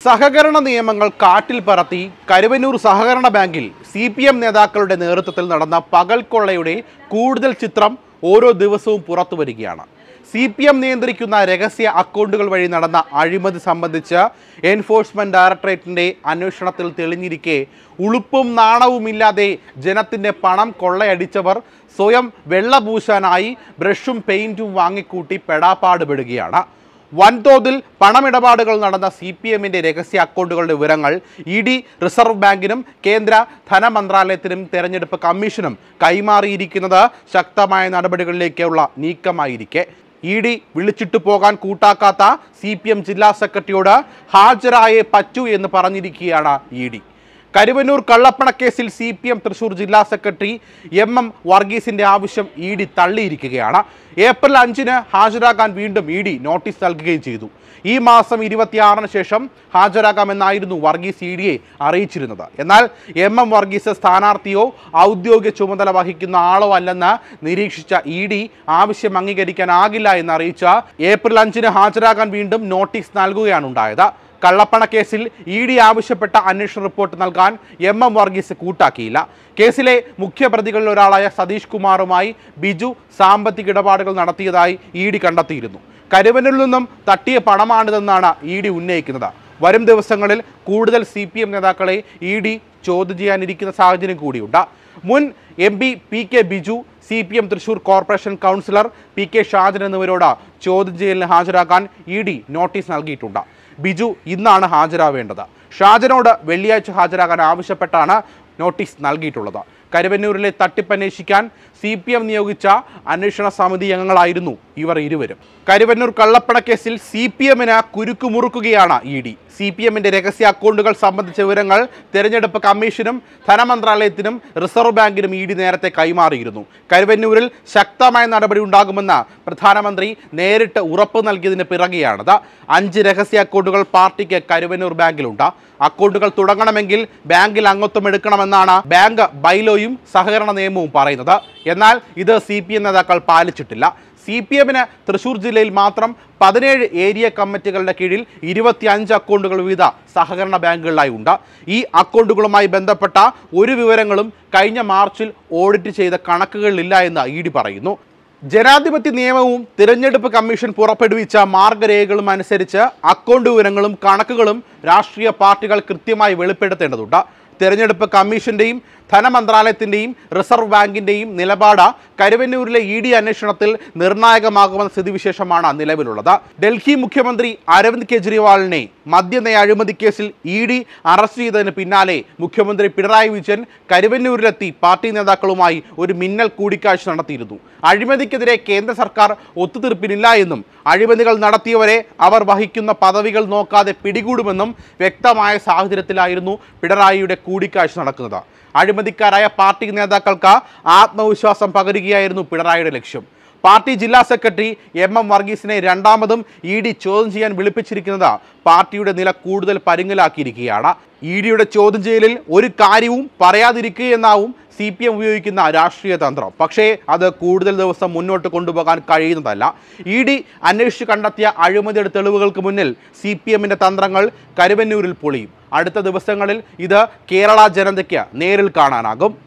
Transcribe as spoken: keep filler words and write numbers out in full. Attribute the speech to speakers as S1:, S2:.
S1: സഹകരണ നിയമങ്ങൾ കാറ്റിൽ പറത്തി കരുവന്നൂർ സഹകരണ ബാങ്കിൽ സി പി എം നേതാക്കളുടെ നേതൃത്വത്തിൽ നടന്ന പകൽക്കൊള്ളയുടെ കൂടുതൽ ചിത്രം ഓരോ ദിവസവും പുറത്തു വരികയാണ്. സി പി എം നിയന്ത്രിക്കുന്ന രഹസ്യ അക്കൗണ്ടുകൾ വഴി നടന്ന അഴിമതി സംബന്ധിച്ച് എൻഫോഴ്സ്മെന്റ് ഡയറക്ടറേറ്റിന്റെ അന്വേഷണത്തിൽ തെളിഞ്ഞിരിക്കെ ഉളുപ്പും നാണവുമില്ലാതെ ജനത്തിന്റെ പണം കൊള്ളയടിച്ചവർ സ്വയം വെള്ളപൂശാനായി ബ്രഷും പെയിന്റും വാങ്ങിക്കൂട്ടി പെടാപ്പാടുപെടുകയാണ്. വൻതോതിൽ പണമിടപാടുകൾ നടന്ന സി പി എമ്മിൻ്റെ രഹസ്യ അക്കൗണ്ടുകളുടെ വിവരങ്ങൾ ഇ ഡി, റിസർവ് ബാങ്കിനും കേന്ദ്ര ധനമന്ത്രാലയത്തിനും തെരഞ്ഞെടുപ്പ് കമ്മീഷനും കൈമാറിയിരിക്കുന്നത് ശക്തമായ നടപടികളിലേക്കുള്ള നീക്കമായിരിക്കെ ഇ ഡി വിളിച്ചിട്ടു പോകാൻ കൂട്ടാക്കാത്ത സി പി എം ജില്ലാ സെക്രട്ടറിയോട് ഹാജരായേ പറ്റൂ എന്ന് പറഞ്ഞിരിക്കുകയാണ് ഇ ഡി. കരുവന്നൂർ കള്ളപ്പണക്കേസിൽ സി പി എം തൃശൂർ ജില്ലാ സെക്രട്ടറി എം എം വർഗീസിന്റെ ആവശ്യം ഇ ഡി തള്ളിയിരിക്കുകയാണ്. ഏപ്രിൽ അഞ്ചിന് ഹാജരാകാൻ വീണ്ടും ഇ ഡി നോട്ടീസ് നൽകുകയും ചെയ്തു. ഈ മാസം ഇരുപത്തിയാറിന് ശേഷം ഹാജരാകാമെന്നായിരുന്നു വർഗീസ് ഇ ഡിയെ അറിയിച്ചിരുന്നത്. എന്നാൽ എം എം വർഗീസ് സ്ഥാനാർത്ഥിയോ ഔദ്യോഗിക ചുമതല വഹിക്കുന്ന ആളോ അല്ലെന്ന് നിരീക്ഷിച്ച ഇ ഡി ആവശ്യം അംഗീകരിക്കാനാകില്ല എന്നറിയിച്ച ഏപ്രിൽ അഞ്ചിന് ഹാജരാകാൻ വീണ്ടും നോട്ടീസ് നൽകുകയാണ് ഉണ്ടായത്. കള്ളപ്പണക്കേസിൽ ഇ ഡി ആവശ്യപ്പെട്ട അന്വേഷണ റിപ്പോർട്ട് നൽകാൻ എം എം വർഗീസ് കൂട്ടാക്കിയില്ല. കേസിലെ മുഖ്യപ്രതികളിൽ ഒരാളായ സതീഷ് കുമാറുമായി ബിജു സാമ്പത്തിക ഇടപാടുകൾ നടത്തിയതായി ഇ ഡി കണ്ടെത്തിയിരുന്നു. കരുവന്നൂരിൽ നിന്നും തട്ടിയ പണമാണിതെന്നാണ് ഇ ഡി ഉന്നയിക്കുന്നത്. വരും ദിവസങ്ങളിൽ കൂടുതൽ സി പി എം നേതാക്കളെ ഇ ഡി ചോദ്യം ചെയ്യാനിരിക്കുന്ന സാഹചര്യം കൂടിയുണ്ട്. മുൻ M P P K Biju, C P M Thrissur corporation councillor P K Shajan എന്നിവരോട് ചോദ്യം ചെയ്യലിന് ഹാജരാക്കാൻ ഇ ഡി നോട്ടീസ് നൽകിയിട്ടുണ്ട്. ബിജു ഇന്നാണ് ഹാജരാവേണ്ടത്. ഷാജനോട് വെള്ളിയാഴ്ച ഹാജരാകാൻ ആവശ്യപ്പെട്ടാണ് നോട്ടീസ് നൽകിയിട്ടുള്ളത്. കരുവന്നൂരിലെ തട്ടിപ്പന്വേഷിക്കാൻ സി പി എം നിയോഗിച്ച അന്വേഷണ സമിതി അംഗങ്ങളായിരുന്നു ഇവർ ഇരുവരും. കരുവന്നൂർ കള്ളപ്പണക്കേസിൽ സി പി എമ്മിന് കുരുക്കുമുറുക്കുകയാണ് ഇ ഡി. സി പി എമ്മിൻ്റെ രഹസ്യ അക്കൗണ്ടുകൾ സംബന്ധിച്ച വിവരങ്ങൾ തെരഞ്ഞെടുപ്പ് കമ്മീഷനും ധനമന്ത്രാലയത്തിനും റിസർവ് ബാങ്കിനും ഇ ഡി നേരത്തെ കൈമാറിയിരുന്നു. കരുവന്നൂരിൽ ശക്തമായ നടപടി ഉണ്ടാകുമെന്ന് പ്രധാനമന്ത്രി നേരിട്ട് ഉറപ്പ് നൽകിയതിന് പിറകെയാണത്. അഞ്ച് രഹസ്യ അക്കൗണ്ടുകൾ പാർട്ടിക്ക് കരുവന്നൂർ ബാങ്കിലുണ്ട്. അക്കൗണ്ടുകൾ തുടങ്ങണമെങ്കിൽ ബാങ്കിൽ അംഗത്വം എടുക്കണമെന്നാണ് ബാങ്ക് ബൈലോയും സഹകരണ നിയമവും പറയുന്നത്. എന്നാൽ ഇത് സി പി എം നേതാക്കൾ പാലിച്ചിട്ടില്ല. സി പി എമ്മിന് തൃശൂർ ജില്ലയിൽ മാത്രം പതിനേഴ് ഏരിയ കമ്മിറ്റികളുടെ കീഴിൽ ഇരുപത്തിയഞ്ച് അക്കൗണ്ടുകൾ വിവിധ സഹകരണ ബാങ്കുകളിലായി ഉണ്ട്. ഈ അക്കൗണ്ടുകളുമായി ബന്ധപ്പെട്ട ഒരു വിവരങ്ങളും കഴിഞ്ഞ മാർച്ചിൽ ഓഡിറ്റ് ചെയ്ത കണക്കുകളിലില്ല എന്ന് ഇ ഡി പറയുന്നു. ജനാധിപത്യ നിയമവും തിരഞ്ഞെടുപ്പ് കമ്മീഷൻ പുറപ്പെടുവിച്ച മാർഗരേഖകളും അനുസരിച്ച് അക്കൗണ്ട് വിവരങ്ങളും കണക്കുകളും രാഷ്ട്രീയ പാർട്ടികൾ കൃത്യമായി വെളിപ്പെടുത്തേണ്ടതുണ്ട്. തെരഞ്ഞെടുപ്പ് കമ്മീഷന്റെയും ധനമന്ത്രാലയത്തിൻ്റെയും റിസർവ് ബാങ്കിൻ്റെയും നിലപാട് കരുവന്നൂരിലെ ഇ ഡി അന്വേഷണത്തിൽ നിർണായകമാകുമെന്ന സ്ഥിതിവിശേഷമാണ് നിലവിലുള്ളത്. ഡൽഹി മുഖ്യമന്ത്രി അരവിന്ദ് കെജ്രിവാളിനെ മദ്യനയ അഴിമതി കേസിൽ ഇ ഡി അറസ്റ്റ് ചെയ്തതിന് പിന്നാലെ മുഖ്യമന്ത്രി പിണറായി വിജയൻ കരുവന്നൂരിലെത്തി പാർട്ടി നേതാക്കളുമായി ഒരു മിന്നൽ കൂടിക്കാഴ്ച നടത്തിയിരുന്നു. അഴിമതിക്കെതിരെ കേന്ദ്ര സർക്കാർ ഒത്തുതീർപ്പിനില്ല എന്നും അഴിമതികൾ നടത്തിയവരെ അവർ വഹിക്കുന്ന പദവികൾ നോക്കാതെ പിടികൂടുമെന്നും വ്യക്തമായ സാഹചര്യത്തിലായിരുന്നു പിണറായിയുടെ കൂടിക്കാഴ്ച നടക്കുന്നത്. അഴിമതിക്കാരായ പാർട്ടി നേതാക്കൾക്ക് ആത്മവിശ്വാസം പകരുകയായിരുന്നു പിണറായിയുടെ ലക്ഷ്യം. പാർട്ടി ജില്ലാ സെക്രട്ടറി എം എം വർഗീസിനെ രണ്ടാമതും ഇ ഡി ചോദ്യം ചെയ്യാൻ വിളിപ്പിച്ചിരിക്കുന്നത് പാർട്ടിയുടെ നില കൂടുതൽ പരുങ്ങലാക്കിയിരിക്കുകയാണ്. ഇ ഡിയുടെ ചോദ്യം ചെയ്യലിൽ ഒരു കാര്യവും പറയാതിരിക്കുകയെന്നാവും സി പി എം ഉപയോഗിക്കുന്ന രാഷ്ട്രീയ തന്ത്രം. പക്ഷേ അത് കൂടുതൽ ദിവസം മുന്നോട്ട് കൊണ്ടുപോകാൻ കഴിയുന്നതല്ല. ഇ ഡി അന്വേഷിച്ച് കണ്ടെത്തിയ അഴിമതിയുടെ തെളിവുകൾക്ക് മുന്നിൽ സി പി എമ്മിൻ്റെ തന്ത്രങ്ങൾ കരുവന്നൂരിൽ പൊളിയും. അടുത്ത ദിവസങ്ങളിൽ ഇത് കേരള ജനതയ്ക്ക് നേരിൽ കാണാനാകും.